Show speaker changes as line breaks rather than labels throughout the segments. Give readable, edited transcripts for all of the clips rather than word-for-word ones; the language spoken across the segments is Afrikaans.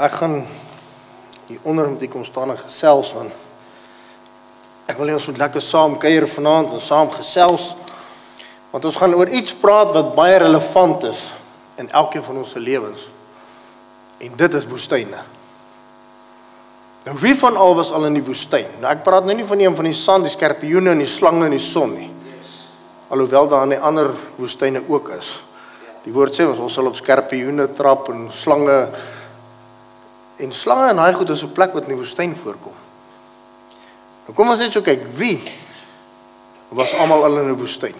Ek gaan hieronder met die kom staan en gesels, want ek wil hê ons moet lekker saam kuier vanaand en saam gesels, want ons gaan oor iets praat wat baie relevant is in elkeen van ons lewens, en dit is woestyne. Nou wie van al was al in die woestyn? Nou ek praat nou nie van een van die sand, die skorpioene en die slange en die son nie, alhoewel daar in die ander woestyne ook is. Die woord sê ons sal op skorpioene trap en slange en daai goed is 'n plek wat in die woestyn voorkom. Nou kom ons net so kyk, wie was almal al in 'n woestyn?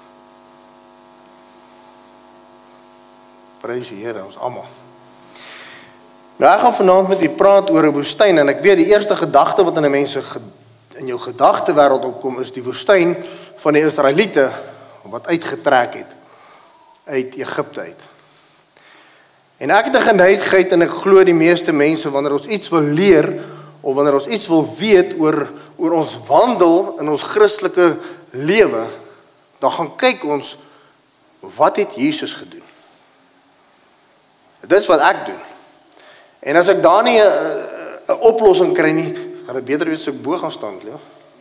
Prys die Here, ons almal. Nou ek gaan vanaand met u praat oor 'n woestyn, en ek weet die eerste gedagte wat in 'n mens in jou gedagtewêreld opkom is die woestyn van die Israeliete wat uitgetrek het uit Egipte uit. En ek het 'n geneigtheid, en ek glo die meeste mense, wanneer ons iets wil leer, of wanneer ons iets wil weet oor ons wandel in ons Christelike lewe, dan gaan kyk ons, wat het Jesus gedoen? Dit is wat ek doen. En as ek daar nie 'n oplossing kry nie, gaan dit beter wees as ek bo gaan staan, Leo.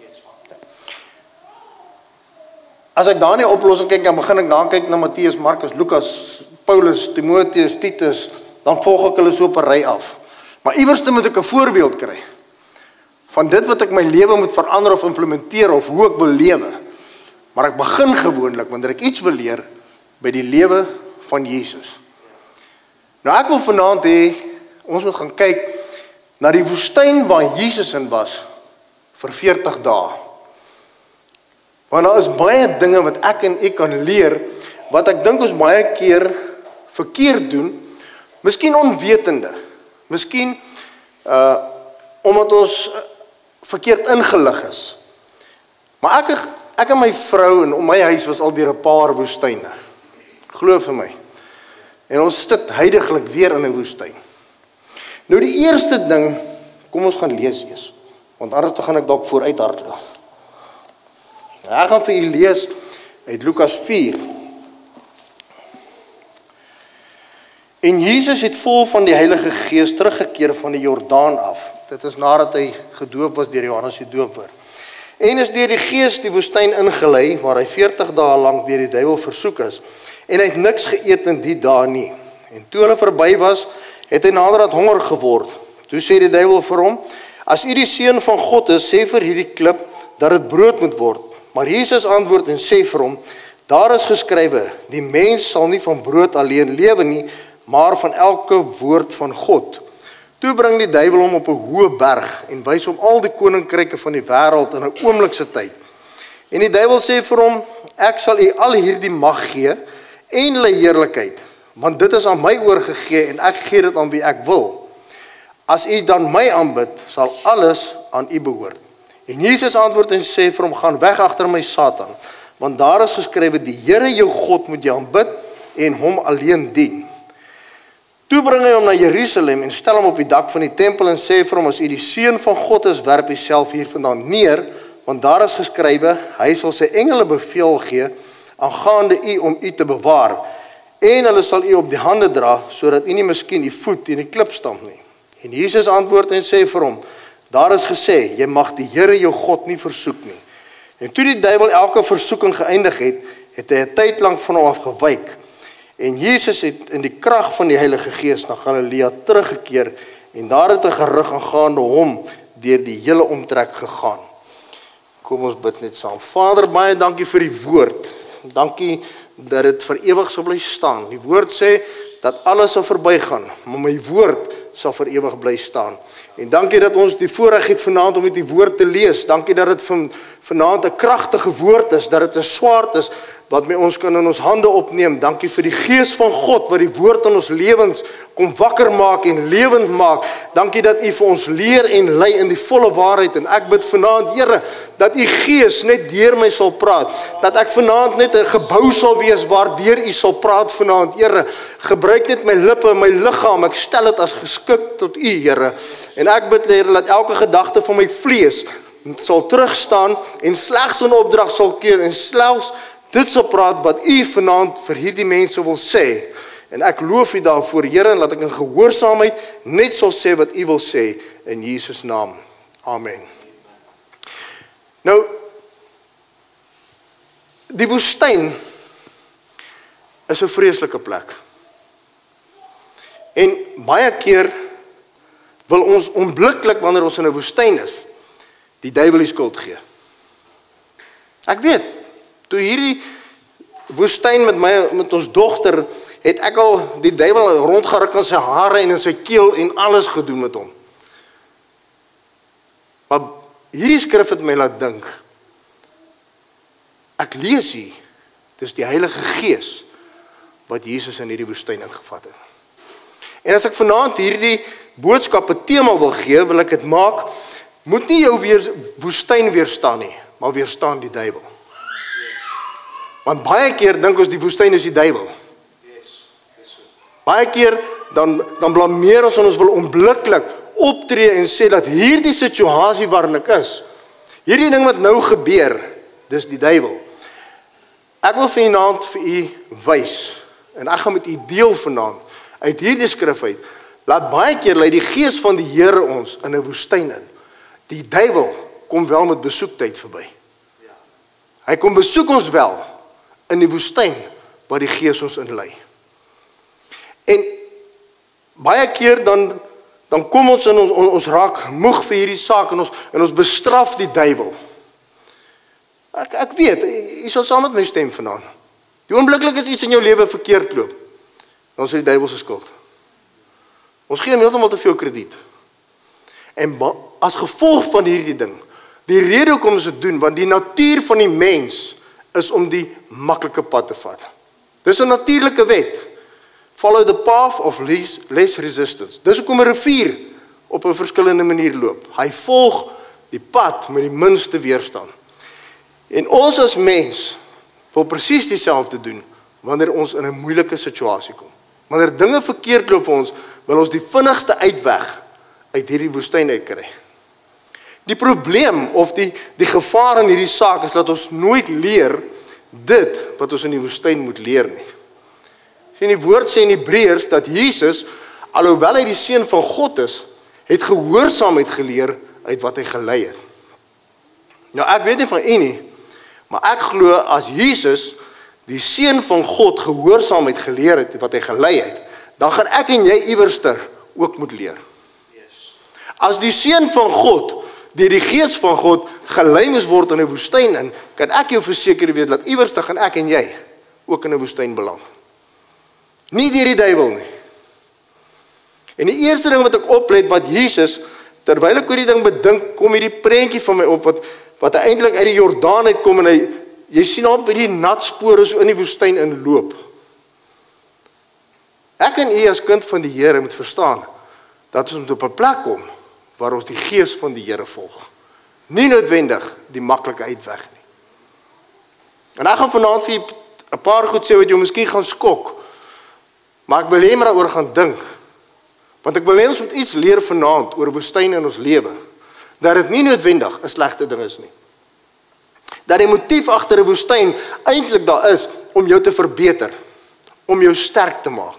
As ek daar nie 'n oplossing kyk, dan begin ek dan kyk na Matteus, Markus, Lukas, Paulus, Timoteus, Titus, dan volg ek hulle so op 'n ry af. Maar iewerste moet ek 'n voorbeeld kry van dit wat ek my lewe moet verander of implementeer of hoe ek wil lewe. Maar ek begin gewoonlik wanneer ek iets wil leer by die lewe van Jesus. Nou ek wil vanaand hê ons moet gaan kyk na die woestyn waar Jesus in was vir 40 dae. Want daar is baie dinge wat ek en u kan leer wat ek dink ons baie keer verkeerd doen, miskien onwetende, miskien omdat ons verkeerd ingelig is. Maar ek en my vrou en om my huis was al deur 'n paar woestyne. Glo vir my. En ons sit huidiglik weer in 'n woestyn. Nou die eerste ding, kom ons gaan lees eers, want anders gaan ek dalk vooruit hardloop. Ek gaan vir u lees uit Lukas 4. En Jesus het vol van die Heilige Gees teruggekeer van die Jordaan af. Dit is nadat hy gedoop was deur Johannes die Doper. En is deur die Gees die woestyn ingelei, waar hy 40 dae lank deur die duiwel versoek is. En hy het niks geëet in die dae nie. En toe hulle verby was, het hy naderhand honger geword. Toe sê die duiwel vir hom, as u die seun van God is, sê vir hierdie klip dat dit brood moet word. Maar Jesus antwoord en sê vir hom, daar is geskrywe, die mens sal nie van brood alleen lewe nie, maar van elke woord van God. Toe bring die duiwel hom op 'n hoë berg en wys hom al die koninkryke van die wêreld in 'n oomblikse tyd. En die duiwel sê vir hom, ek sal u al hierdie mag gee en hulle heerlikheid, want dit is aan my oorgegee en ek gee dit aan wie ek wil. As u dan my aanbid, sal alles aan u behoort. En Jesus antwoord en sê vir hom, gaan weg agter my Satan, want daar is geskrywe, die Here jou God moet jy aanbid en hom alleen dien. Toe bring hy hom na Jerusalem en stel hom op die dak van die tempel en sê vir hom, as u die seun van God is, werp u self hiervandaan neer, want daar is geskrywe, hy sal sy engele beveel gee aangaande u om u te bewaar, en hulle sal u op die hande dra, sodat u nie miskien u voet in die klip stamp nie. En Jesus antwoord en sê vir hom, daar is gesê, jy mag die Here jou God nie versoek nie. En toe die duiwel elke versoeking geëindig het, het hy 'n tyd lank van hom af gewyk. En Jesus het in die krag van die Heilige Gees na Galilea teruggekeer, en daar het 'n gerug aangaande hom deur die hele omtrek gegaan. Kom ons bid net saam. Vader, baie dankie vir die woord. Dankie dat dit vir ewig sal bly staan. Die woord sê dat alles sal verbygaan, maar my woord sal vir ewig bly staan. En dankie dat ons die voorreg het vanaand om met die woord te lees. Dankie dat dit vanaand 'n kragtige woord is, dat dit 'n swaard is wat ons kan in ons hande opneem. Dankie vir die Gees van God wat die woord in ons lewens kom wakker maak en lewend maak. Dankie dat u vir ons leer en lei in die volle waarheid. En ek bid vanaand, Here, dat u Gees net deur my sal praat. Dat ek vanaand net 'n gebou sal wees waardeur u sal praat vanaand. Here, gebruik net my lippe en my liggaam. Ek stel dit as geskik tot u, Here. En ek bid, Here, dat elke gedagte van my vlees sal terugstaan en slegs 'n opdrag sal keer en slegs dit sal praat wat u vanaand vir hierdie mense wil sê. En ek loof U daarvoor, Here, en laat ek in gehoorsaamheid net sal sê wat U wil sê in Jesus naam. Amen. Nou, die woestyn is 'n vreeslike plek. En baie keer wil ons onmiddellik wanneer ons in 'n woestyn is, die duiwel die skuld gee. Ek weet, toe hierdie woestyn met ons dogter, het ek al die duiwel rondgeruk in sy hare en in sy keel en alles gedoen met hom. Maar hierdie skrif het my laat dink, ek lees hier, dis die Heilige Gees wat Jesus in hierdie woestyn ingevat het. En as ek vanaand hierdie boodskap 'n tema wil gee, wil ek dit maak, moet nie jou woestyn weerstaan nie, maar weerstaan die duiwel. Want baie keer dink ons die woestyn is die duiwel. Baie keer dan blameer ons en ons wil onmiddellik optree en sê dat hierdie situasie waarin ek is, hierdie ding wat nou gebeur, dis die duiwel. Ek wil vanaand vir u wys, en ek gaan met u deel vanaand, uit hierdie skrif uit, laat baie keer lei die Gees van die Here ons in 'n woestyn in. Die duiwel kom wel met besoektyd verby. Hy kom besoek ons wel in die woestyn waar die Gees ons inlei. En baie keer dan kom ons en ons raak moeg vir hierdie saak en ons bestraf die duiwel. Ek weet, jy sal saam met my stem vanaand. Die oombliklik is iets in jou lewe verkeerd loop, dan is dit die duiwel se skuld. Ons gee hom heeltemal te veel krediet. En as gevolg van hierdie ding, die rede hoekom ons dit doen, want die natuur van die mens is om die maklike pad te vat. Dis 'n natuurlike wet. Follow the path of less resistance. Dis hoekom 'n rivier op 'n verskillende manier loop. Hy volg die pad met die minste weerstand. En ons as mens wil presies dieselfde doen wanneer ons in 'n moeilike situasie kom. Wanneer dinge verkeerd loop vir ons, wil ons die vinnigste uitweg uit hierdie woestyn uitkry. Die probleem of die gevaar in hierdie saak is dat ons nooit leer dit wat ons in die woestyn moet leer nie. Sien, die woord sê in Hebreërs dat Jesus, alhoewel hy die seun van God is, het gehoorsaamheid geleer uit wat hy gelei het. Nou ek weet nie van u nie, maar ek glo as Jesus die seun van God gehoorsaamheid geleer het wat hy gelei het, dan gaan ek en jy iewerster ook moet leer. As die seun van God deur die Gees van God gelei moes word in 'n woestyn in, kan ek jou verseker weet dat iewerster gaan ek en jy ook in 'n woestyn beland. Nie deur die duiwel nie. En die eerste ding wat ek oplet wat Jesus, terwyl ek oor die ding bedink, kom hierdie prentjie van my op wat hy eintlik uit die Jordaan uitkom en jy sien op hierdie nat spore so in die woestyn inloop. Ek en u as kind van die Here moet verstaan dat ons moet op 'n plek kom waar ons die Gees van die Here volg. Nie noodwendig die maklike uitweg nie. En ek gaan vanaand vir 'n paar goed sê wat jou miskien gaan skok. Maar ek wil hê maar daaroor gaan dink. Want ek wil hê ons moet iets leer vanaand oor woestyne in ons lewe. Dat dit nie noodwendig 'n slegte ding is nie. Dat die motief agter 'n woestyn eintlik daar is om jou te verbeter, om jou sterk te maak.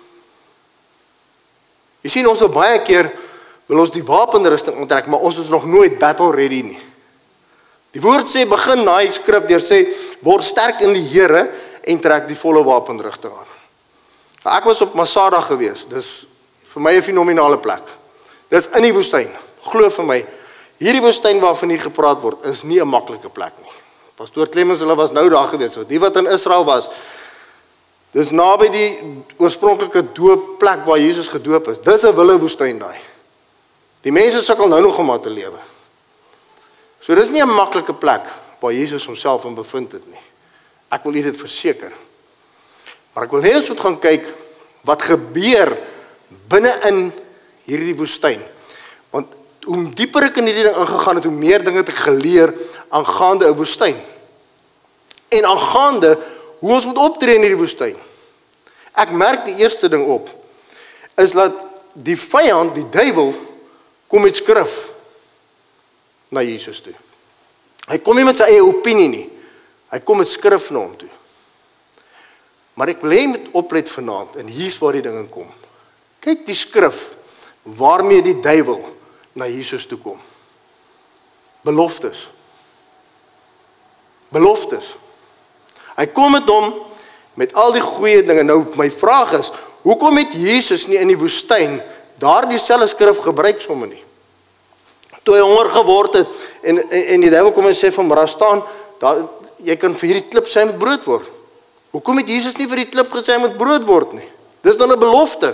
Jy sien, ons wil baie keer wil ons die wapenrusting aantrek, maar ons is nog nooit battle ready nie. Die woord sê, begin na die skrif deur sê, word sterk in die Here en trek die volle wapenrusting aan. Ek was op Masada gewees, dis vir my 'n fenominale plek. Dis in die woestyn, glo vir my, hierdie woestyn waarvan hier gepraat word, is nie 'n maklike plek nie. Pastoor Clemens, hulle was nou daar gewees, die wat in Israel was, dis naby die oorspronklike doopplek waar Jesus gedoop is, dis 'n wille woestyn daai. Die mense sukkel nou nog om daar te lewe. So dis nie 'n maklike plek waar Jesus homself in bevind het nie. Ek wil u dit verseker. Maar ek wil net eens moet gaan kyk wat gebeur binne in hierdie woestyn. Want hoe dieper ek in hierdie ding ingegaan het, hoe meer dinge het ek geleer aangaande 'n woestyn. En aangaande hoe ons moet optree in hierdie woestyn. Ek merk die eerste ding op is dat die vyand, die duiwel, kom met skrif na Jesus toe. Hy kom nie met sy eie opinie nie. Hy kom met skrif na hom toe. Maar ek wil hê jy moet oplet vanaand, en hier's waar die ding in kom. Kyk die skrif, waarmee die duiwel na Jesus toe kom. Beloftes. Beloftes. Hy kom met hom, met al die goeie dinge. Nou, my vraag is, hoekom het Jesus nie in die woestyn daardie selfde skrif gebruik sommer nie? Toe hy honger geword het, en die duiwel kom en sê van, maar daar staan, jy kan vir hierdie klip sy met brood word. Hoekom het Jesus nie vir die klip gesê met brood word nie? Dis dan 'n belofte.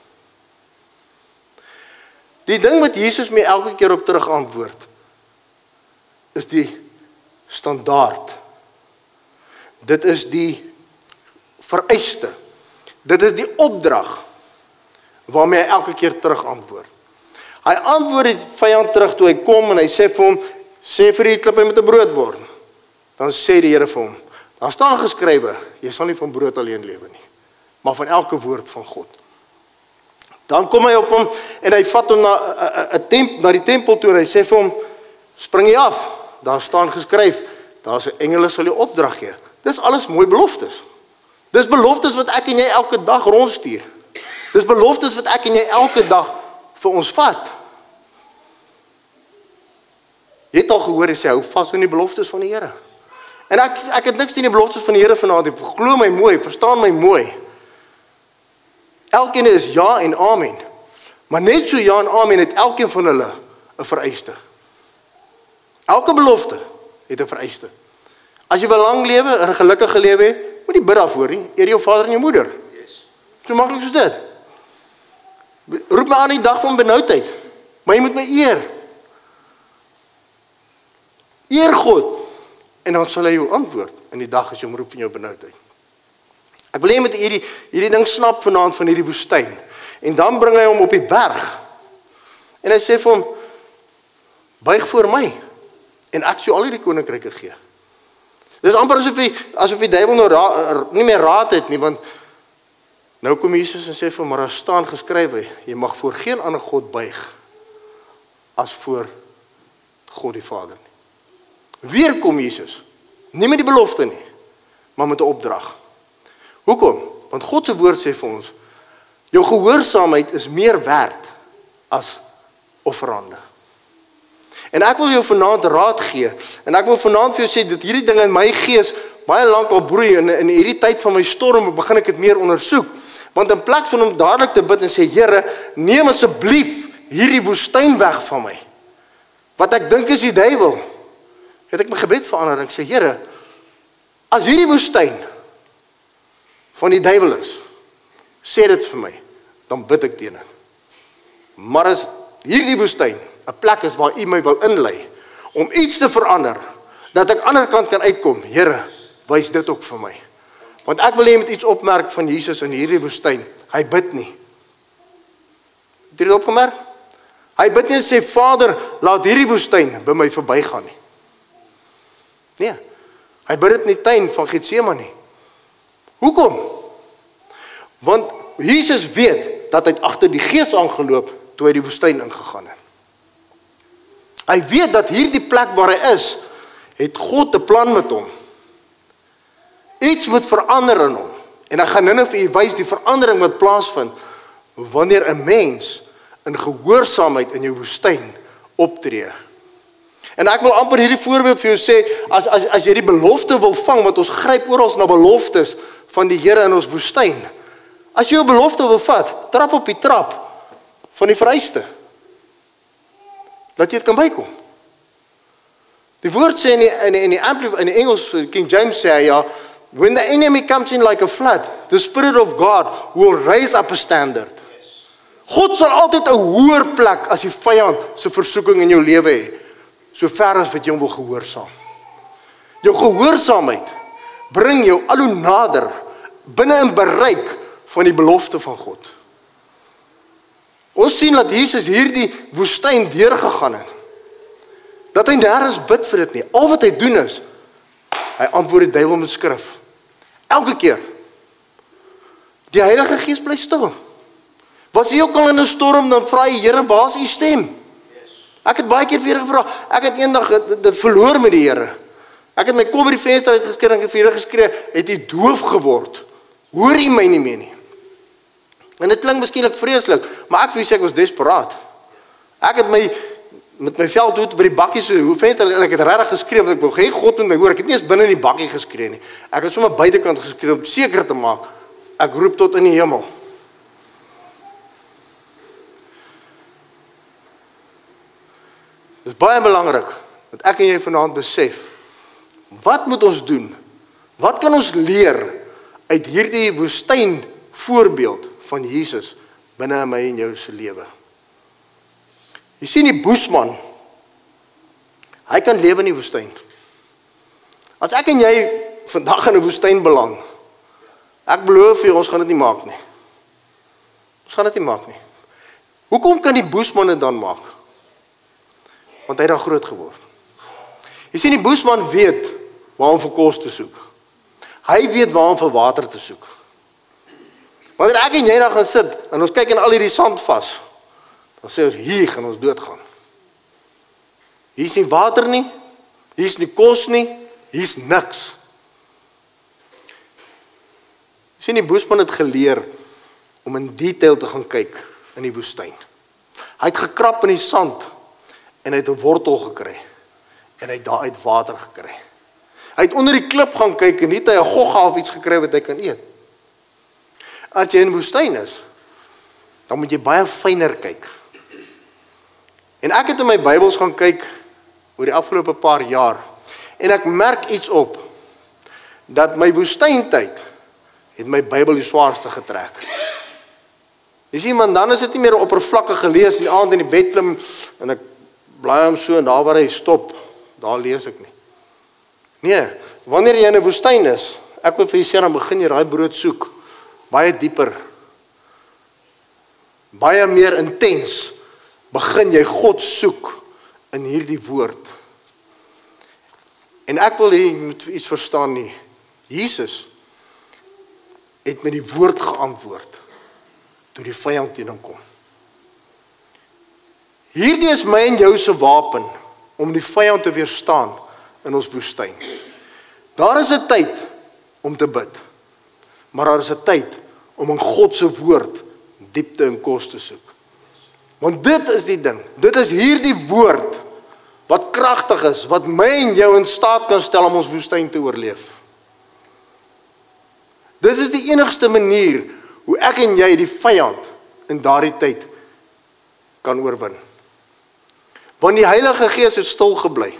Die ding wat Jesus my elke keer op terug antwoord, is die standaard. Dit is die vereiste. Dit is die opdrag waarmee hy elke keer terug antwoord. Hy antwoord die vyand terug toe hy kom en hy sê vir hom, sê vir die klip hy moet 'n brood word. Dan sê die Here vir hom, daar staan geskrywe, jy sal nie van brood alleen lewe nie, maar van elke woord van God. Dan kom hy op hom en hy vat hom na die tempel toe en hy sê vir hom, spring jy af, daar staan geskryf, daar's 'n engele sal jou opdrag gee. Dis alles mooi beloftes. Dis beloftes wat ek en jy elke dag rondstuur. Dis beloftes wat ek en jy elke dag vir ons vat. Jy het al gehoor, hy sê, hou vas aan die beloftes van die Here. En ek het niks teen die beloftes van die Here vanaand, glo my mooi, verstaan my mooi. Elkeen is ja en amen. Maar net so ja en amen het elkeen van hulle 'n vereiste. Elke belofte het 'n vereiste. As jy wil lang lewe en 'n gelukkige lewe hê, moet jy bid daarvoor nie. Eer jou vader en jou moeder. So maklik soos dit. Roep my aan die dag van benoudheid, maar jy moet my eer. Eer God, en dan sal hy jou antwoord in die dag as jy hom roep in jou benoudheid. Ek wil hê jy moet hierdie ding snap vanaand van hierdie woestyn. En dan bring hy hom op die berg. En hy sê vir hom, buig voor my, en ek sal al hierdie koninkryke gee. Dis amper asof die duiwel nou nie meer raad het nie, want nou kom Jesus en sê vir hom, maar daar staan geskrywe, jy mag voor geen ander God buig, as voor God die Vader nie. Weer kom Jesus, nie met die belofte nie, maar met 'n opdrag. Hoekom? Want God se woord sê vir ons, jou gehoorsaamheid is meer werd as offerande. En ek wil jou vanaand raad gee, en ek wil vanaand vir jou sê, dat hierdie ding in my gees baie lank al broei, en in hierdie tyd van my storm begin ek dit meer ondersoek. Want in plek van om dadelik te bid en sê, Here, neem asseblief hierdie woestyn weg van my. Wat ek dink is die duiwel. Het ek my gebed verander en ek sê, Here, as hierdie woestyn van die duiwel is, sê dit vir my, dan bid ek teen dit. Maar as hierdie woestyn 'n plek is waar U my wil inlei, om iets te verander, dat ek aan die ander kant kan uitkom, Here, wys dit ook vir my. Want ek wil hê jy moet iets opmerk van Jesus in hierdie woestyn. Hy bid nie. Het jy dit opgemerk? Hy bid nie en sê, Vader, laat hierdie woestyn by my verbygaan nie. Nee, hy bid dit in die tuin van Getsemane. Hoekom? Want Jesus weet dat hy agter die Gees aangeloop toe hy die woestyn ingegaan het. Hy weet dat hierdie plek waar hy is, het God 'n plan met hom. Iets moet verander in hom. En ek gaan nou vir u wys die verandering wat plaasvind wanneer 'n mens in gehoorsaamheid in jou woestyn optree. En ek wil amper hierdie voorbeeld vir jou sê, as jy die belofte wil vang, want ons gryp oral na beloftes van die Here in ons woestyn. As jy jou belofte wil vat, trap op die trap van die vereiste. Dat jy dit kan bykom. Die woord sê in die Engels, King James sê hy, ja, when the enemy comes in like a flood, the Spirit of God will raise up a standard. God sal altyd 'n hoër plek as die vyand se versoeking in jou lewe hê, so ver as wat jy hom wil gehoorsaam. Jou gehoorsaamheid bring jou al hoe nader binne in bereik van die belofte van God. Ons sien dat Jesus hierdie woestyn deurgegaan het. Dat hy nêrens bid vir dit nie. Al wat hy doen is, hy antwoord die duiwel met skrif. Elke keer. Die Heilige Gees bly stil. Was jy ook al in 'n storm, dan vra jy, Here, waar is U stem? Ek het baie keer vir Here gevra, ek het eendag dit verloor met die Here. Ek het my kop by die venster uitgeskeer en ek het vir Here geskree, het U doof geword Hoor jy my nie meer nie? En dit klink miskien vreeslik, maar ek sê ek was desperaat. Ek het met my veldhoed by die bakkie so venster en ek het regtig geskree want ek wou geen God met my hoor. Ek het nie eens binne in die bakkie geskree nie. Ek het sommer buitekant geskree om seker te maak ek roep tot in die hemel. Dit is baie belangrik dat ek en jy vanaand besef, wat moet ons doen? Wat kan ons leer uit hierdie woestyn voorbeeld van Jesus binne in my en jou se lewe? Jy sien die boesman, hy kan lewe in die woestyn. As ek en jy vandag in 'n woestyn beland, ek beloof jy, ons gaan dit nie maak nie. Ons gaan dit nie maak nie. Hoekom kan die boesman dit dan maak? Want hy het daar groot geword. Jy sien, die boesman weet waar om vir kos te soek. Hy weet waar om vir water te soek. Wanneer ek en jy daar gaan sit, en ons kyk in al hierdie sand vas, dan sê ons, hier gaan ons doodgaan. Hier is nie water nie, hier is nie kos nie, hier is niks. Jy sien, die boesman het geleer om in detail te gaan kyk in die woestyn. Hy het gekrap in die sand, en hy het 'n wortel gekry, en hy het daaruit water gekry. Hy het onder die klip gaan kyk, en het hy 'n gogga of iets gekry wat hy kan eet. As jy in die woestyn is, dan moet jy baie fyner kyk. En ek het in my Bybels gaan kyk oor die afgelope paar jaar, en ek merk iets op, dat my woestyntyd het my Bybel die swaarste getrek. Jy sien, man, dan is dit nie meer 'n oppervlakkige lees in die aand in die bed klim, en ek blaai hom so, en daar waar hy stop, daar lees ek nie. Nee, wanneer jy in 'n woestyn is, ek wil vir jy sê, dan begin jy daai brood soek, baie dieper, baie meer intens, begin jy God soek in hierdie woord. En ek wil jy moet iets verstaan nie, Jesus het met die woord geantwoord, toe die vyand teen hom kom. Hierdie is my en jou se wapen, om die vyand te weerstaan in ons woestyn. Daar is 'n tyd om te bid, maar daar is 'n tyd om in God se woord diepte en kos te soek. Want dit is die ding, dit is hierdie woord wat kragtig is, wat my en jou in staat kan stel om ons woestyn te oorleef. Dit is die enigste manier hoe ek en jy die vyand in daardie tyd kan oorwin. Want die Heilige Gees het stil gebly.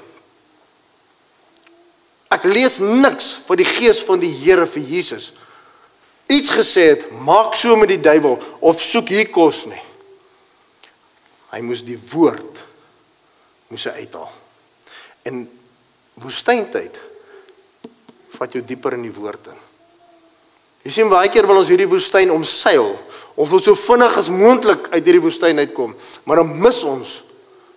Ek lees niks van die Gees van die Here vir Jesus iets gesê het, maak so met die duiwel, of soek hier kos nie. Hy moes die woord, moes hy uithaal. En woestyntyd, vat jou dieper in die woord in. Jy sien, baie keer wil ons hierdie woestyn omseil, ons wil so vinnig as moontlik uit hierdie woestyn uitkom, maar dan mis ons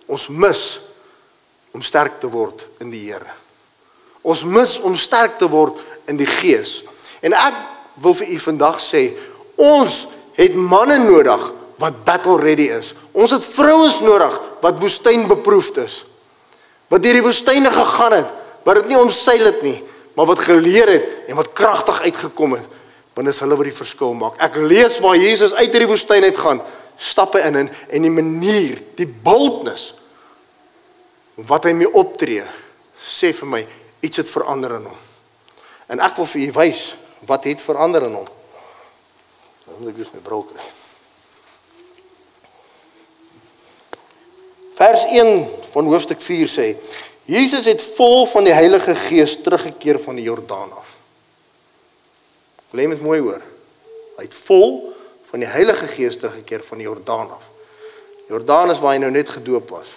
om sterk te word in die Here. Ons mis om sterk te word in die Gees. En ek wil vir u vandag sê, ons het manne nodig wat battle ready is. Ons het vrouens nodig wat woestynbeproefd is. Wat deur die woestyne gegaan het, wat dit nie omseil het nie, maar wat geleer het en wat kragtig uitgekom het. Want is hulle wat die verskil maak. Ek lees waar Jesus uit hierdie woestyn uitgaan, stappe in en die manier, die boldness, wat hy mee optree, sê vir my, iets het verander in hom. En ek wil vir u wys, wat het verander in hom. Dan moet ek dus my bril kry. Vers 1 van hoofstuk 4 sê, Jesus het vol van die Heilige Gees teruggekeer van die Jordaan af. Wil jy met mooi hoor? Hy het vol van die Heilige Gees teruggekeer van die Jordaan af. Jordaan is waar hy nou net gedoop was.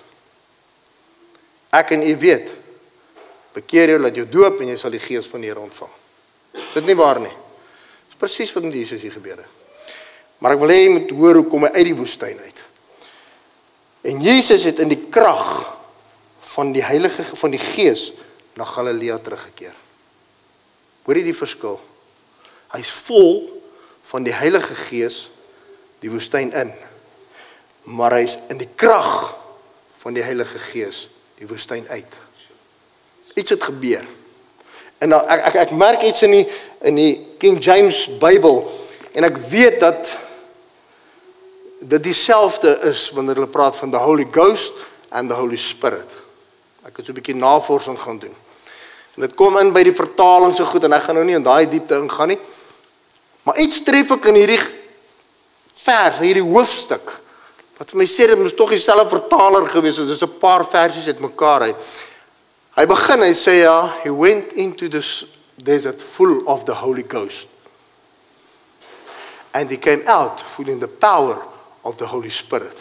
Ek en u weet, bekeer jou, laat jou doop en jy sal die Gees van die Here ontvang. Is dit nie waar nie? Dit is presies wat met Jesus hier gebeur het. Maar ek wil hê jy moet hoor hoe kom hy uit die woestyn uit. En Jesus het in die krag van die Gees na Galilea teruggekeer. Hoor jy die verskil? Hy is vol van die Heilige Gees die woestyn in, maar hy is in die krag van die Heilige Gees die woestyn uit. Iets het gebeur. En dan, ek merk iets in die King James Bybel, en ek weet dat dit dieselfde is wanneer hulle praat van the Holy Ghost and the Holy Spirit. Ek het so 'n bietjie navorsing gaan doen. En dit kom in by die vertaling so goed, en ek gaan nou nie in daai diepte ingaan nie. Maar iets tref ek in hierdie vers, hierdie hoofstuk, wat vir my sê, dit moes tog dieselfde vertaler gewees het, dis 'n paar versies uit mekaar uit. Hy begin, hy sê ja, he went into this desert full of the Holy Ghost. And he came out full in the power of the Holy Spirit.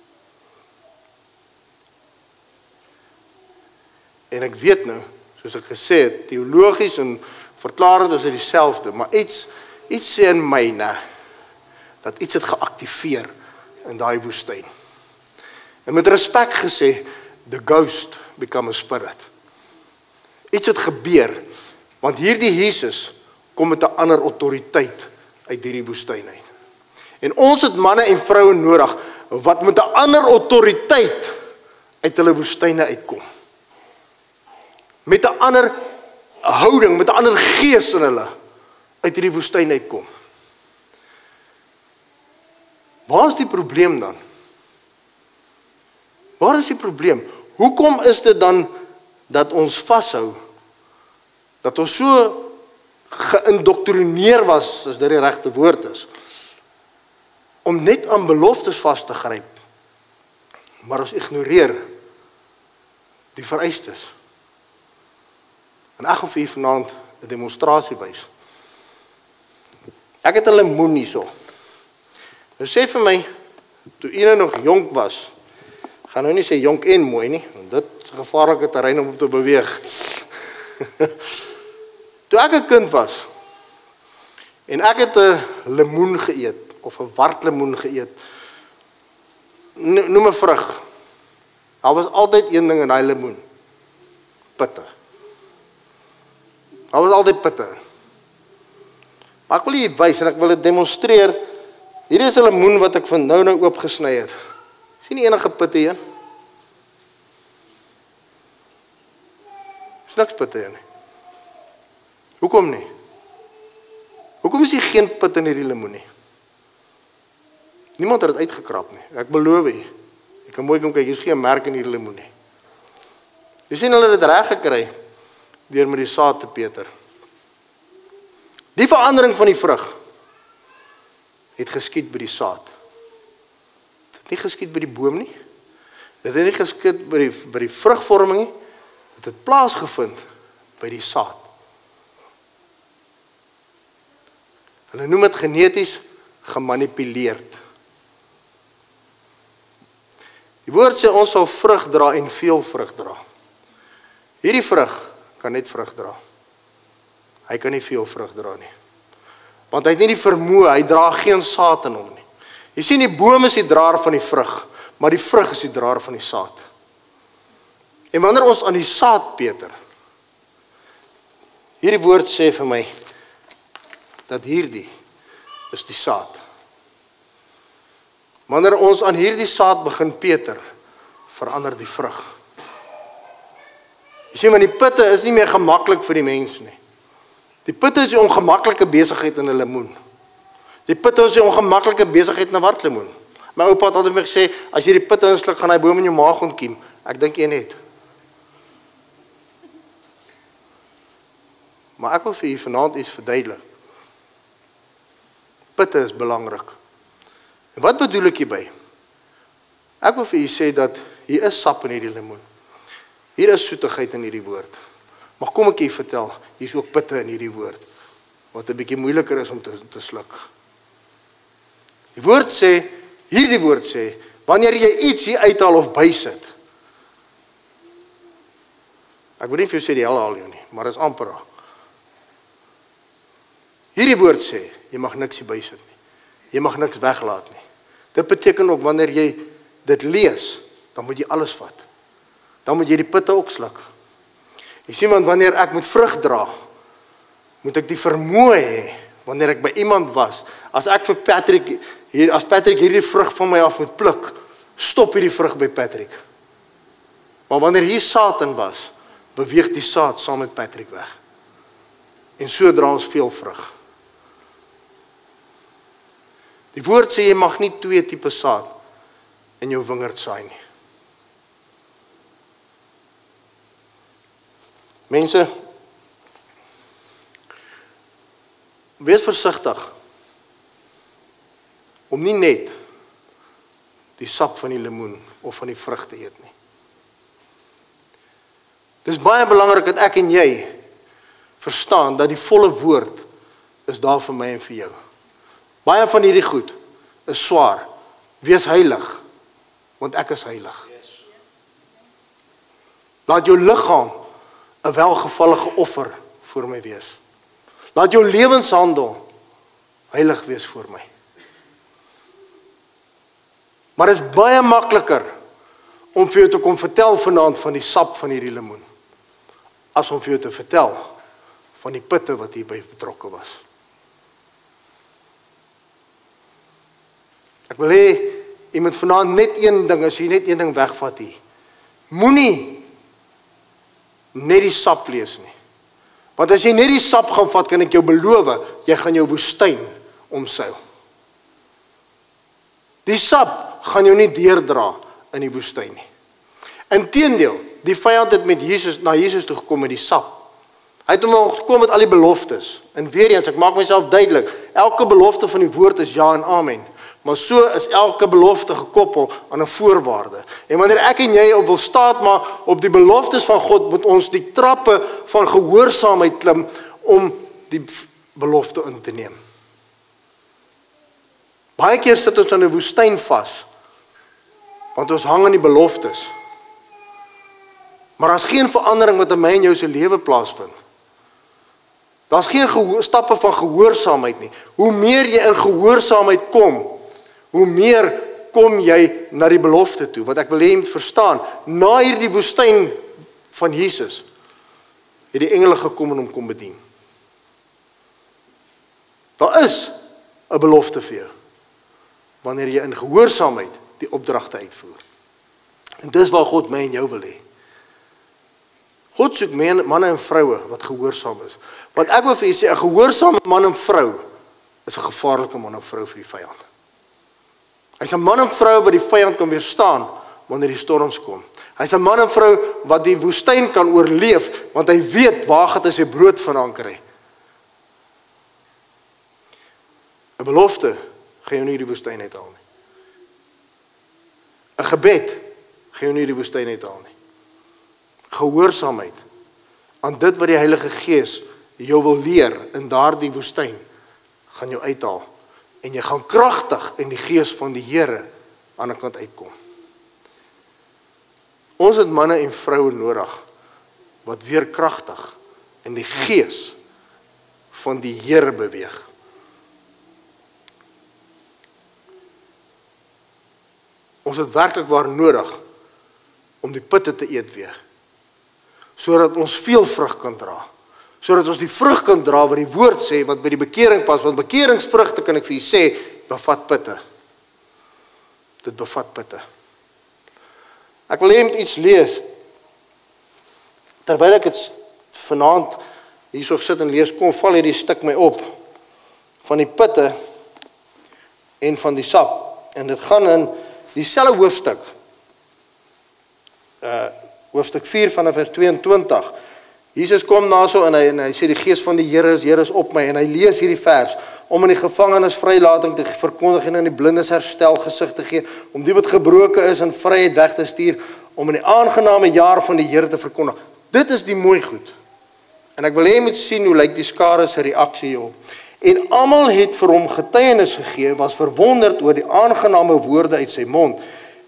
En ek weet nou, soos ek gesê het, teologies en verklaring is dit dieselfde, maar iets sê in my, dat iets het geactiveer in daai woestyn. En met respek gesê, the ghost become a spirit. Iets het gebeur, want hierdie Jesus kom met 'n ander autoriteit uit hierdie woestyn uit. En ons het manne en vroue nodig wat met 'n ander autoriteit uit hulle woestyne uitkom. Met 'n ander houding, met 'n ander gees in hulle uit hierdie woestyn uitkom. Waar is die probleem dan? Waar is die probleem? Hoekom is dit dan dat ons vashou, dat ons so geïndoktrineer was, as dit die regte woord is, om net aan beloftes vas te gryp, maar ons ignoreer die vereistes. En ek gaan vir u vanaand 'n demonstrasie wys. Ek het 'n lemoen hierso. Nou sê vir my, toe ene nog jonk was, ek gaan nou nie sê jonk en mooi nie, want dit is 'n gevaarlike terrein om te beweeg. Toe ek 'n kind was, en ek het 'n lemoen geëet, of 'n wartlemoen geëet, noem 'n vrug. Daar was altyd een ding in daai lemoen, pitte. Daar was altyd pitte. Maar ek wil hier wys, en ek wil dit demonstreer. Hier is 'n lemoen wat ek van nou oopgesny het. Sien nie enige pitte hier? Is niks pitte hier nie. Hoekom nie? Hoekom is hier geen pit in hierdie lemoen nie? Niemand het dit uitgekrap nie. Ek beloof u. Ek kan mooi kom kyk, hier is geen merk in hierdie lemoen nie. Jy sien hulle het dit reg gekry deur met die saad te peter. Die verandering van die vrug het geskied by die saad. Dit het nie geskied by die boom nie. Dit het nie geskied by die vrugvorming nie. Dit het plaasgevind by die saad. Hulle noem dit geneties gemanipuleerd. Die woord sê ons sal vrug dra en veel vrug dra. Hierdie vrug kan net vrug dra. Hy kan nie veel vrug dra nie. Want hy het nie die vermoë, hy dra geen saad in hom nie. Jy sien, die boom is die draer van die vrug, maar die vrug is die draer van die saad. En wanneer ons aan die saad peter, hierdie woord sê vir my, dat hierdie is die saad. Wanneer ons aan hierdie saad begin peter, verander die vrug. Jy sien, want die pitte is nie meer gemaklik vir die mens nie. Die pitte is die ongemaklike besigheid in 'n lemoen. Die pitte is die ongemaklike besigheid in 'n wartlemoen. My oupa het altyd vir my gesê, as jy die pitte insluk, gaan hy boom in jou maag ontkiem. Ek dink jy net. Maar ek wil vir u vanaand iets verduidelik. Pitte is belangrik. En wat bedoel ek hierby? Ek wil vir u sê dat hier is sap in hierdie lemoen. Hier is soetigheid in hierdie woord. Maar kom ek u vertel, hier is ook pitte in hierdie woord, wat 'n bietjie moeiliker is om te sluk. Die woord sê, hierdie woord sê, wanneer jy iets hier uithaal of bysit, ek wil nie vir jou sê die hel haal jou nie, maar is amper daar. Hierdie woord sê, jy mag niks hier bysit nie. Jy mag niks weglaat nie. Dit beteken ook, wanneer jy dit lees, dan moet jy alles vat. Dan moet jy die pitte ook sluk. Jy sien, want wanneer ek moet vrug dra, moet ek die vermoë hê, wanneer ek by iemand was, as ek vir Patrick, as Patrick hierdie vrug van my af moet pluk, stop hierdie vrug by Patrick. Maar wanneer hier saad in was, beweeg die saad saam met Patrick weg. En so dra ons veel vrug. Die woord sê jy mag nie 2 tipe saad in jou wingerd saai nie. Mense, wees versigtig om nie net die sap van die lemoen of van die vrug te eet nie. Dis baie belangrik dat ek en jy verstaan dat die volle woord is daar vir my en vir jou. Baie van hierdie goed is swaar. Wees heilig, want ek is heilig. Laat jou liggaam 'n welgevallige offer voor my wees. Laat jou lewenshandel heilig wees voor my. Maar dit is baie makliker om vir jou te kom vertel vanaand van die sap van hierdie lemoen, as om vir jou te vertel van die pitte wat hierby betrokke was. Ek wil hê, jy moet vanaand net een ding, as jy net een ding wegvat hier. Moenie net die sap lees nie. Want as jy net die sap gaan vat, kan ek jou beloof, jy gaan jou woestyn omseil. Die sap gaan jou nie deurdra in die woestyn nie. Inteendeel, die vyand het met Jesus, na Jesus toe gekom met die sap. Hy het hom gekom met al die beloftes. En weer eens, ek maak myself duidelik, elke belofte van die woord is ja en amen. Maar so is elke belofte gekoppel aan 'n voorwaarde. En wanneer ek en jy op wil staatmaak op die beloftes van God, moet ons die trappe van gehoorsaamheid klim om die belofte in te neem. Baie keer sit ons in 'n woestyn vas, want ons hang aan die beloftes. Maar daar's geen verandering wat in my en jou se lewe plaasvind. Daar's geen stappe van gehoorsaamheid nie. Hoe meer jy in gehoorsaamheid kom, hoe meer kom jy na die belofte toe. Wat ek wil hê jy moet verstaan, na hierdie woestyn van Jesus, het die engele gekom en hom kom bedien. Daar is 'n belofte vir jou, wanneer jy in gehoorsaamheid die opdragte uitvoer. En dis waar God my en jou wil hê. God soek manne en vroue wat gehoorsaam is. Want ek wil vir julle sê, 'n gehoorsame man en vrou is 'n gevaarlike man en vrou vir die vyand. Hy's 'n man en vrou wat die vyand kan weerstaan wanneer die storms kom. Hy's 'n man en vrou wat die woestyn kan oorleef, want hy weet waar gaan hy sy brood vandaan kry. 'n Belofte gaan jou nie die woestyn uithaal nie. 'n Gebed gaan jou nie die woestyn uithaal nie. Gehoorsaamheid aan dit wat die Heilige Gees jou wil leer in daardie woestyn gaan jou uithaal. En jy gaan kragtig in die Gees van die Here aan die kant uitkom. Ons het manne en vroue nodig wat weer kragtig in die Gees van die Here beweeg. Ons het werklik waar nodig om die pitte te eet weer, sodat ons veel vrug kan dra. Sodat ons die vrug kan dra wat die woord sê, wat by die bekering pas, want bekeringsvrugte kan ek vir julle sê, bevat pitte. Dit bevat pitte. Ek wil hê jy moet iets lees. Terwyl ek het vanaand hierso gesit en lees, kom val hierdie stuk my op, van die pitte en van die sap. En dit gaan in dieselfde hoofstuk, hoofstuk 4 vanaf vers 22. Jesus kom na so en hy sê die Gees van die Here is op my, en hy lees hierdie vers, om in die gevangenes vrylating te verkondig en in die blindes herstel gesig te gee, om die wat gebroken is in vryheid weg te stuur, om in die aangename jaar van die Here te verkondig. Dit is die mooi goed. En ek wil hê jy moet sien hoe lyk die skare se reaksie hierop. En almal het vir hom getuienis gegee, was verwonderd oor die aangename woorde uit sy mond.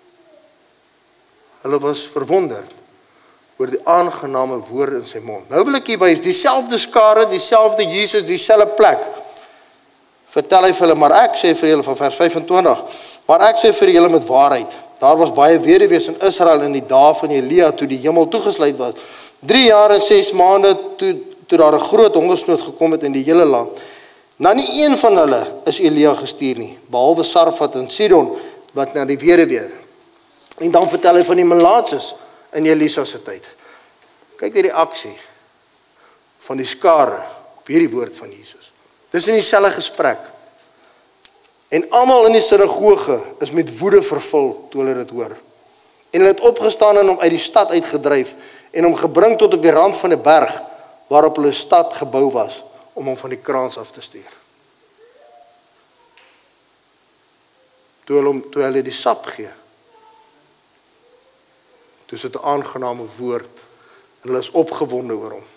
Hulle was verwonderd oor die aangename woorde in sy mond. Nou wil ek hier wys, dieselfde skare, dieselfde Jesus, dieselfde plek. Vertel hy vir hulle, maar ek sê vir julle van vers 25, maar ek sê vir julle met waarheid. Daar was baie weduwees in Israel in die dae van Elia, toe die hemel toegesluit was. 3 jaar en 6 maande, toe daar 'n groot hongersnood gekom het in die hele land. Na nie een van hulle is Elia gestuur nie, behalwe Sarfat en Sidon, wat na die weduwee. En dan vertel hy van die melaatses in Elisa se tyd. Kyk die reaksie van die skare op Weer die woord van Jesus. Dis in dieselfde gesprek. En almal in die sinagoge is met woede vervul toe hulle dit hoor. En hulle het opgestaan en hom uit die stad uitgedryf en hom gebring tot op die rand van 'n berg waarop hulle stad gebou was om hom van die kraans af te stuur. Toe hulle die sap gee, toe is dit 'n aangename woord en hulle is opgewonde oor hom.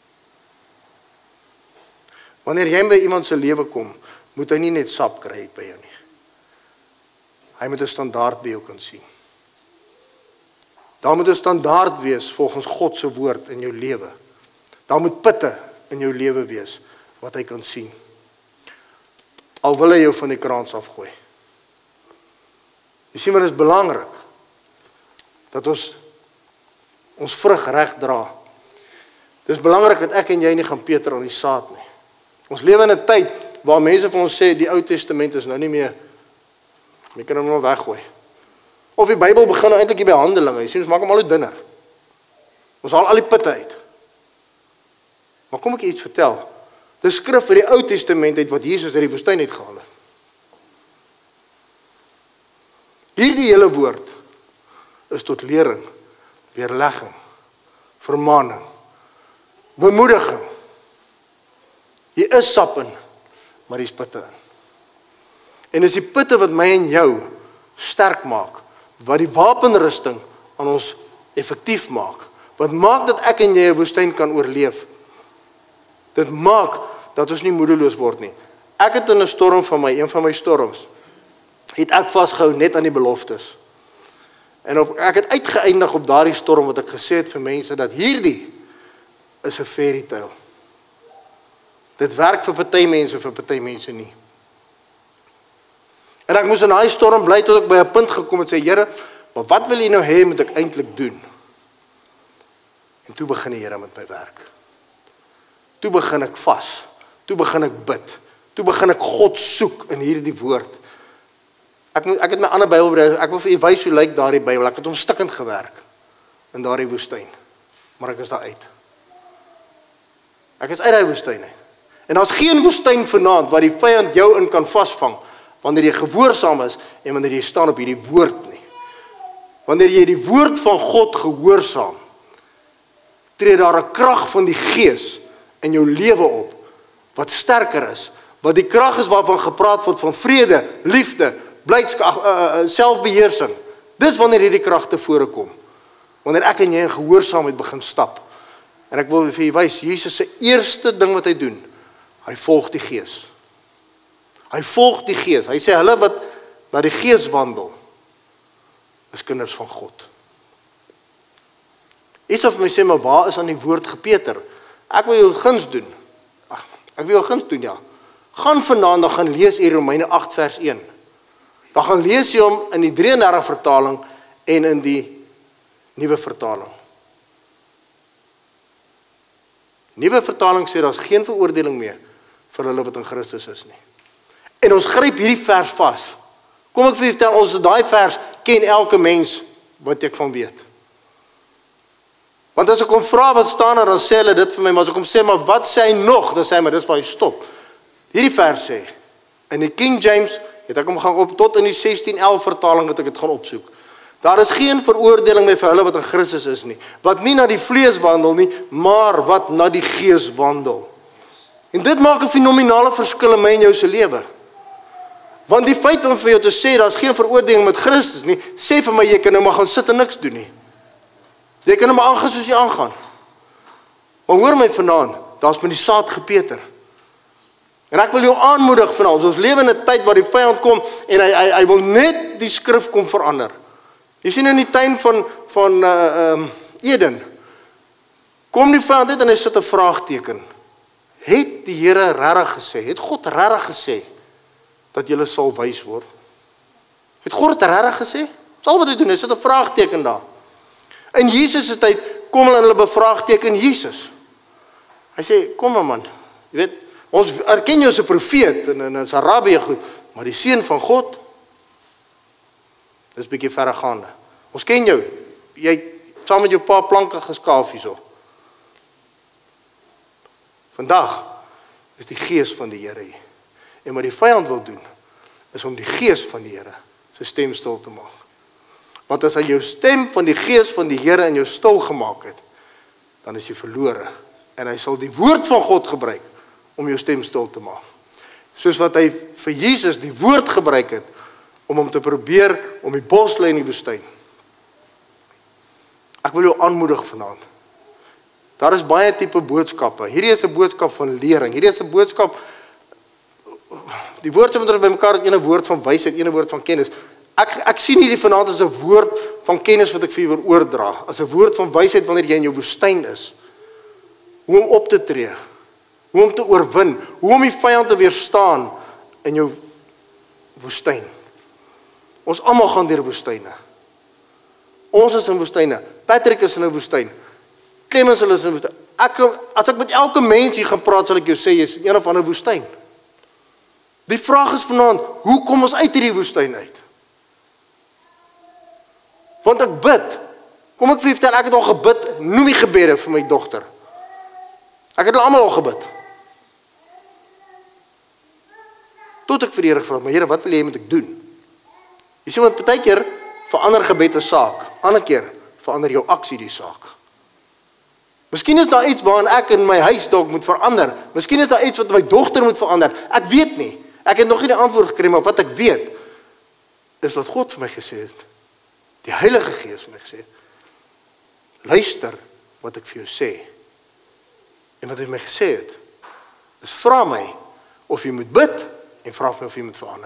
Wanneer jy by iemand se lewe kom, moet hy nie net sap kry by jou nie. Hy moet 'n standaard by jou kan sien. Daar moet 'n standaard wees volgens God se woord in jou lewe. Daar moet putte in jou lewe wees wat hy kan sien. Al wil hy jou van die kraans afgooi. Jy sien, maar dit is belangrik dat ons vrug reg dra. Dit is belangrik dat ek en jy nie gaan peter aan die saad nie. Ons lewe in 'n tyd waar mense vir ons sê die Ou Testament is nou nie meer, jy kan hom nou weggooi. Of die Bybel begin nou eintlik hier by Handelinge. Jy sien, ons maak hom al hoe dunner. Ons haal al die putte uit. Maar kom ek iets vertel. Dis skrif vir die Ou Testament uit wat Jesus uit die woestyn uit gehaal het. Hierdie hele woord is tot lering, weerlegging, vermaning, bemoediging. Hier is sap in, maar hier is putte in. En is die putte wat my en jou sterk maak, wat die wapenrusting aan ons effektief maak, wat maak dat ek en jy 'n woestyn kan oorleef. Dit maak dat ons nie moedeloos word nie. Ek het in 'n storm van een van my storms, het ek vasgehou net aan die beloftes. En ek het uitgeëindig op daardie storm wat ek gesê het vir mense, dat hierdie is 'n fairy tale. Dit werk vir party mense, vir party mense nie. En ek moes in daai storm bly tot ek by 'n punt gekom het, sê, Here, maar wat wil U nou hê moet ek eintlik doen? En toe begin die Here met my werk. Toe begin ek vas. Toe begin ek bid. Toe begin ek God soek in hierdie woord. Ek het my ander Bybel, ek wil vir u wys hoe lyk daardie Bybel. Ek het hom stikkend gewerk in daardie woestyn. Maar ek is daar uit. Ek is uit daai woestyn uit. En daar's geen woestyn vanaand waar die vyand jou in kan vasvang wanneer jy gehoorsaam is en wanneer jy staan op hierdie woord nie. Wanneer jy die woord van God gehoorsaam, tree daar 'n krag van die Gees in jou lewe op wat sterker is, wat die krag is waarvan gepraat word van vrede, liefde, blydskap, selfbeheersing. Dis wanneer hierdie krag tevore kom. Wanneer ek en jy in gehoorsaamheid begin stap. En ek wil vir julle wys, Jesus se eerste ding wat hy doen, hy volg die Gees. Hy volg die Gees. Hy sê hulle wat na die Gees wandel is kinders van God. Iets of my sê, maar waar is aan die woord gepeter? Ek wil jou guns doen. Ek wil jou guns doen, ja. Gaan vanaand, dan gaan lees hier Romeine 8 vers 1. Dan gaan lees jy hom in die 33 vertaling en in die nuwe vertaling. Nuwe vertaling sê daar's geen veroordeling meer vir hulle wat in Christus is nie. En ons gryp hierdie vers vas. Kom ek vir julle vertel, ons daai vers ken elke mens wat ek van weet. Want as ek hom vra wat staan er, dan sê hulle dit vir my, maar as ek hom sê, maar wat sê hy nog? Dan sê hy, maar dis waar hy stop. Hierdie vers sê, in die King James, het ek hom gaan op tot in die 1611 vertaling dat ek het gaan opsoek. Daar is geen veroordeling meer vir hulle wat in Christus is nie, wat nie na die vlees wandel nie, maar wat na die Gees wandel. En dit maak 'n fenominale verskil in my en jou se lewe. Want die feit om vir jou te sê, daar is geen veroordeling met Christus nie, sê vir my, jy kan nou maar gaan sit en niks doen nie. Jy kan nou maar aangaan soos jy aangaan. Maar hoor my vanaand, daar's met die saad gepeter. En ek wil jou aanmoedig vanaand, ons lewe in 'n tyd waar die vyand kom, en hy wil net die skrif kom verander. Jy sien in die tuin van Eden, kom die vyand net en hy sit 'n vraagteken. Het die Here regtig gesê, het God regtig gesê, dat julle sal wys word? Het God dit regtig gesê? Dis al wat hy doen, hy sit 'n vraagteken daar. In Jesus se tyd, kom hulle en hulle bevraagteken Jesus. Hy sê, kom maar man, jy weet, ons erken jou as 'n profeet, en is Arabië goed, maar die seun van God, dis bietjie verregaande. Ons ken jou, jy het saam met jou pa planke geskaaf hierso. Vandag is die gees van die Here. En wat die vyand wil doen, is om die gees van die Here sy stem stil te maak. Want as hy jou stem van die gees van die Here in jou stil gemaak het, dan is jy verlore. En hy sal die woord van God gebruik om jou stem stil te maak. Soos wat hy vir Jesus die woord gebruik het, om hom te probeer om die boslei in die woestyn. Ek wil jou aanmoedig vanaand. Daar is baie tipe boodskappe. Hierdie is 'n boodskap van lering. Hierdie is 'n boodskap, die woord wat ons bymekaar het, 'n woord van wysheid, 'n woord van kennis. Ek sien hierdie vanaand as 'n woord van kennis wat ek vir jou wil oordra, as 'n woord van wysheid wanneer jy in jou woestyn is. Hoe om op te tree, hoe om te oorwin, hoe om die vyand te weerstaan in jou woestyn. Ons almal gaan deur woestyne. Ons is in woestyne. Patrick is in 'n woestyn. Clemens is in 'n woestyn. As ek met elke mens hier gaan praat, sal ek jou sê jy is in een of ander woestyn. Die vraag is vanaand, hoe kom ons uit hierdie woestyn uit? Want ek bid. Kom ek vir jou vertel, ek het al gebid, noem die gebede vir my dogter. Ek het hulle almal al gebid. Tot ek vir die Here gevra, maar Here, wat wil jy moet ek doen? Jy sê, want partykeer verander gebed 'n saak, ander keer verander jou aksie die saak. Miskien is daar iets waarin ek in my huis dalk moet verander. Miskien is daar iets wat my dogter moet verander. Ek weet nie. Ek het nog nie die antwoord gekry, maar wat ek weet, is wat God vir my gesê het. Die Heilige Gees vir my gesê, luister wat ek vir jou sê. En wat hy vir my gesê het, is vra my of jy moet bid en vra my of jy moet verander.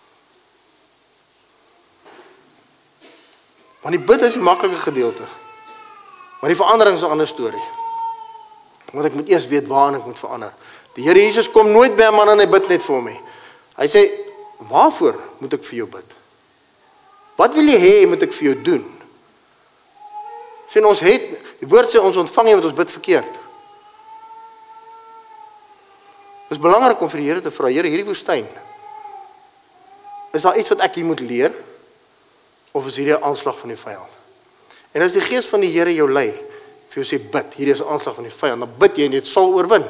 Want die bid is die maklike gedeelte. Maar die verandering is 'n ander storie. Want ek moet eers weet waaraan ek moet verander. Die Here Jesus kom nooit by 'n man en hy bid net vir my. Hy sê, waarvoor moet ek vir jou bid? Wat wil jy hê moet ek vir jou doen? Sien, ons het, die woord sê ons ontvang nie wat ons bid verkeerd. Dit is belangrik om vir die Here te vra, Here, hierdie woestyn, is daar iets wat ek hier moet leer? Of is hierdie 'n aanslag van die vyand? En as die gees van die Here jou lei, vir jou sê bid, hierdie is 'n aanslag van die vyand, dan bid jy en dit sal oorwin.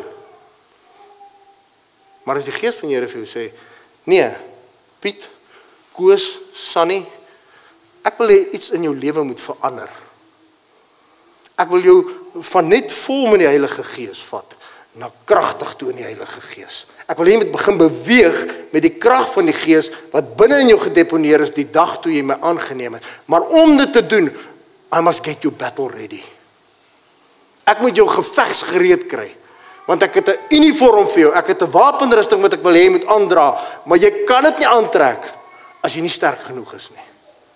Maar as die gees van die Here vir jou sê, nee, Piet, Koos, Sunny, ek wil hê iets in jou lewe moet verander. Ek wil jou van net vol met die Heilige Gees vat, na kragtig toe in die Heilige Gees. Ek wil hê jy moet begin beweeg met die krag van die Gees, wat binne in jou gedeponeer is, die dag toe jy my aangeneem het. Maar om dit te doen, I must get you battle ready. Ek moet jou gevegsgereed kry, want ek het 'n uniform vir jou, ek het 'n wapenrusting wat ek wil hê jy moet aandra, maar jy kan dit nie aantrek, as jy nie sterk genoeg is nie.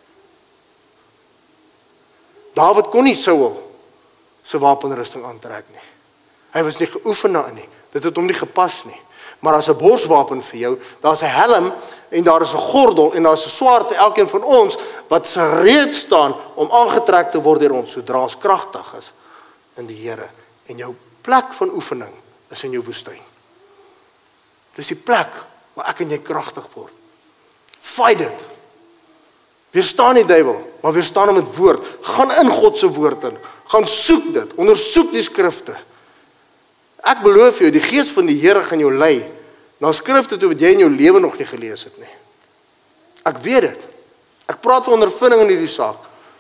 Dawid kon nie Saul se wapenrusting aantrek nie. Hy was nie geoefen daarin nie. Dit het hom nie gepas nie. Maar as 'n borswapen vir jou, daar's 'n helm en daar is 'n gordel en daar's 'n swaard vir elkeen van ons wat gereed staan om aangetrek te word deur ons sodra ons kragtig is in die Here. En jou plek van oefening is in jou woestyn. Dis die plek waar ek en jy kragtig word. Fight dit. Weerstaan die duiwel, maar weerstaan hom met woord. Gaan in God se woord in. Gaan soek dit, ondersoek die skrifte. Ek beloof jou, die gees van die Here gaan jou lei na skrifte toe wat jy in jou lewe nog nie gelees het nie. Ek weet dit. Ek praat van ondervinding in hierdie saak.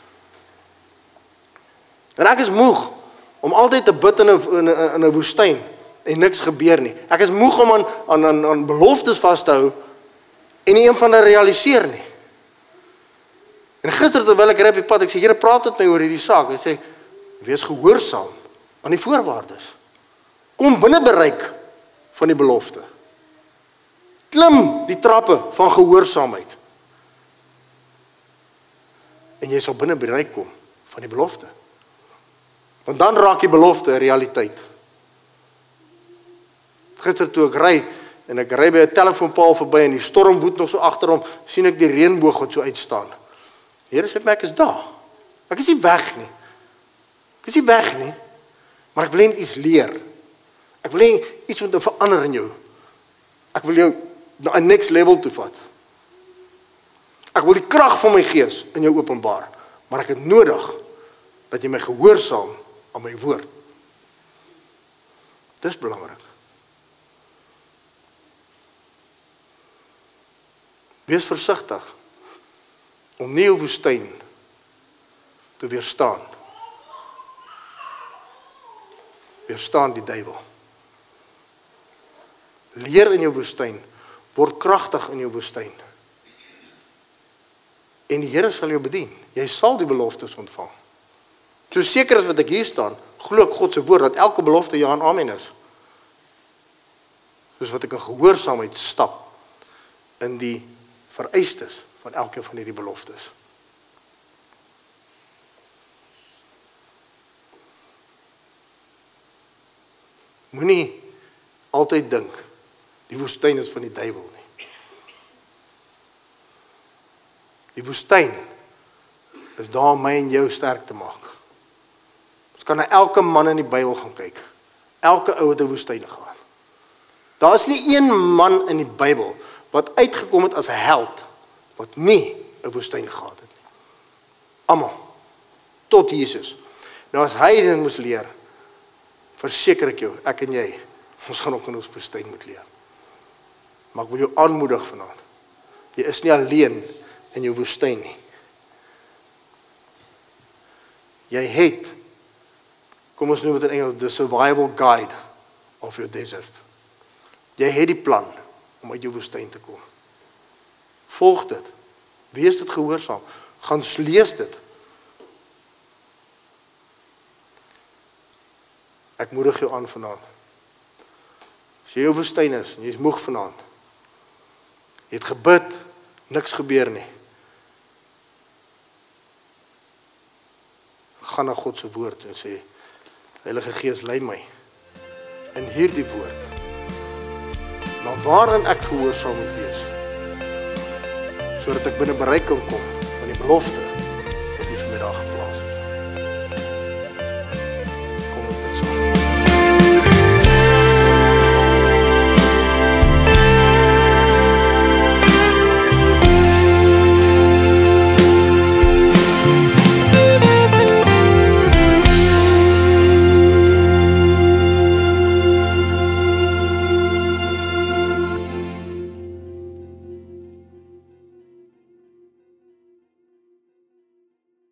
En ek is moeg om altyd te bid in 'n woestyn en niks gebeur nie. Ek is moeg om aan beloftes vas te hou en nie een van hulle realiseer nie. En gister terwyl ek ry op die pad, ek sê, Here, praat met my oor hierdie saak. Hy sê, wees gehoorsaam aan die voorwaardes. Kom binne bereik van die belofte. Klim die trappe van gehoorsaamheid. En jy sal binne bereik kom van die belofte. Want dan raak die belofte 'n realiteit. Gister toe ek ry, en ek ry by 'n telefoonpaal verby en die storm woed nog so agter hom, sien ek die reënboog wat so uitstaan. Die Here sê my, ek is daar. Ek is nie weg nie. Ek is nie weg nie. Maar ek wil net iets leer. Ek wil hê iets moet verander in jou. Ek wil jou na 'n next level toe vat. Ek wil die krag van my gees in jou openbaar. Maar ek het nodig dat jy my gehoorsaam aan my woord. Dis belangrik. Wees versigtig om nie jou woestyn te weerstaan. Weerstaan die duiwel. Leer in jou woestyn, word kragtig in jou woestyn. En die Here sal jou bedien. Jy sal die beloftes ontvang. So seker as wat ek hier staan, glo ek God se woord dat elke belofte ja en amen is. Soos wat ek in gehoorsaamheid stap in die vereistes van elke van hierdie beloftes. Moenie altyd dink die woestyn is van die duiwel nie. Die woestyn is daar om my en jou sterk te maak. Ons kan na elke man in die Bybel gaan kyk. Elke ou het 'n woestyn gehad. Daar is nie een man in die Bybel wat uitgekom het as 'n held wat nie 'n woestyn gehad het nie. Almal tot Jesus. Nou as hy dit moes leer, verseker ek jou, ek en jy, ons gaan ook in ons woestyn moet leer. Maar ek wil jou aanmoedig vanaand. Jy is nie alleen in jou woestyn nie. Jy het, kom ons noem dit in Engels, the survival guide of your desert. Jy het die plan om uit jou woestyn te kom. Volg dit. Wees dit gehoorsaam. Gaan lees dit. Ek moedig jou aan vanaand. As jy jou woestyn is, en jy is moeg vanaand. Jy het gebid, niks gebeur nie. Gaan na God se woord en sê, Heilige Gees, lei my in hierdie woord. Maar waarin ek gehoorsaam moet wees, sodat ek binne bereik kan kom van die belofte